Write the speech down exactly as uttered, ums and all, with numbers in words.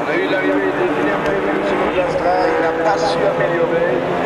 a eu l'arrivée de Guilherme Rémy sur l'Astral, il n'a pas su améliorer.